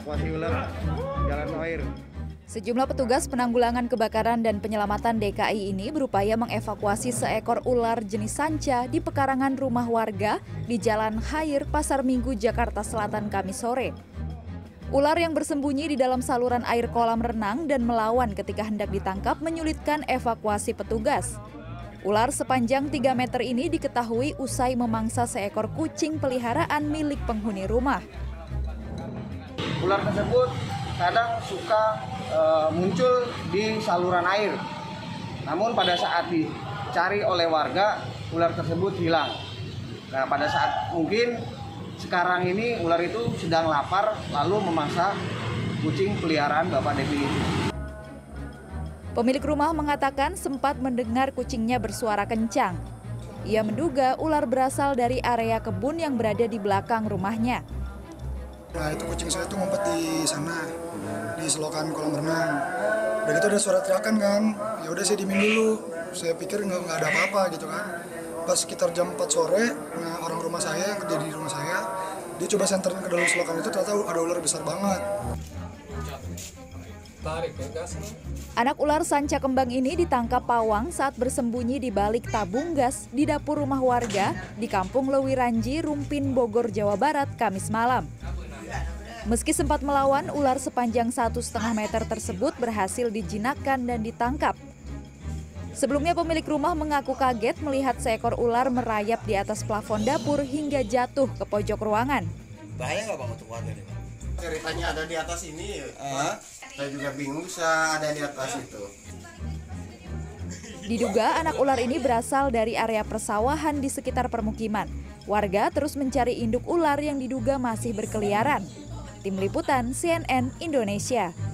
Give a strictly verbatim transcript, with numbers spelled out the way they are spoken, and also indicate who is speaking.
Speaker 1: evakuasi ular Jalan Oir.
Speaker 2: Sejumlah petugas penanggulangan kebakaran dan penyelamatan D K I ini berupaya mengevakuasi seekor ular jenis sanca di pekarangan rumah warga di Jalan Hair, Pasar Minggu, Jakarta Selatan, Kamis sore. Ular yang bersembunyi di dalam saluran air kolam renang dan melawan ketika hendak ditangkap menyulitkan evakuasi petugas. Ular sepanjang tiga meter ini diketahui usai memangsa seekor kucing peliharaan milik penghuni rumah.
Speaker 1: Ular tersebut kadang suka e, muncul di saluran air. Namun pada saat dicari oleh warga, ular tersebut hilang. Nah, pada saat mungkin sekarang ini ular itu sedang lapar lalu memangsa kucing peliharaan Bapak Devi.
Speaker 2: Pemilik rumah mengatakan sempat mendengar kucingnya bersuara kencang. Ia menduga ular berasal dari area kebun yang berada di belakang rumahnya.
Speaker 3: Nah, itu kucing saya tuh ngumpet di sana, di selokan kolam renang. Udah gitu ada suara teriakan kan, ya udah saya diemin dulu. Saya pikir nggak nggak ada apa-apa gitu kan. Pas sekitar jam empat sore, nah orang rumah saya yang kerja di rumah saya, dia coba senterin ke dalam selokan itu, ternyata ada ular besar banget.
Speaker 2: Anak ular sanca kembang ini ditangkap pawang saat bersembunyi di balik tabung gas di dapur rumah warga di Kampung Lewiranji, Rumpin, Bogor, Jawa Barat, Kamis malam. Meski sempat melawan, ular sepanjang satu setengah meter tersebut berhasil dijinakkan dan ditangkap. Sebelumnya pemilik rumah mengaku kaget melihat seekor ular merayap di atas plafon dapur hingga jatuh ke pojok ruangan.
Speaker 4: Bahaya nggak Bang untuk warga nih?
Speaker 5: Ceritanya ada di atas ini, uh, saya juga bingung bisa ada di atas itu.
Speaker 2: Diduga anak ular ini berasal dari area persawahan di sekitar permukiman. Warga terus mencari induk ular yang diduga masih berkeliaran. Tim Liputan C N N Indonesia.